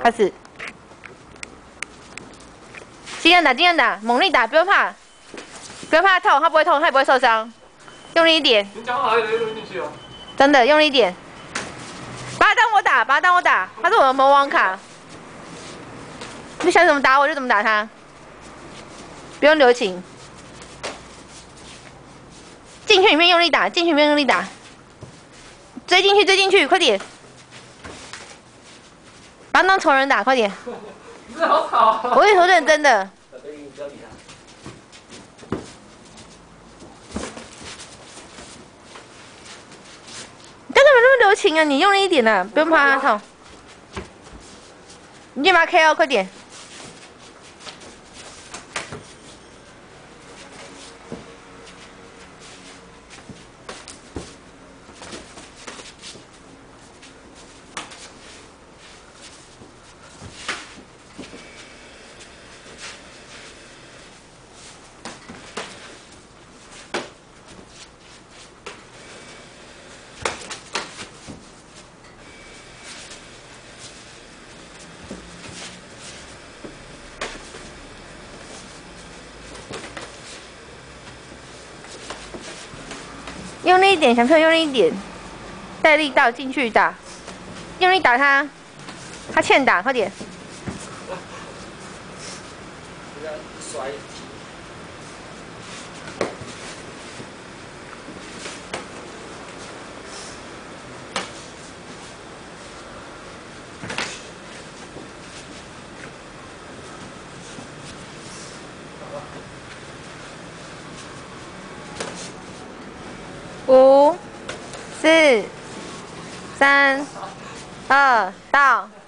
开始。尽量打，尽量打，猛力打，不用怕，不用怕痛，它不会痛，它也不会受伤。用力一点。 你讲话还得用进去哦。 真的，用力一点。把它当我打，把它当我打，它是我的魔王卡。你想怎么打我就怎么打它，不用留情。进去里面用力打，进去里面用力打。追进去，追进去，快点！把它当仇人打，快点！ 你这好吵啊！ 我跟你说认真的。你干什么那么留情啊？你用力一点啊，不用怕它痛。你就把它 KO， 快点！用力一点，小朋友用力一点，带力道进去打，用力打他，他欠打，快点。 摔。 5、4、3、2，到。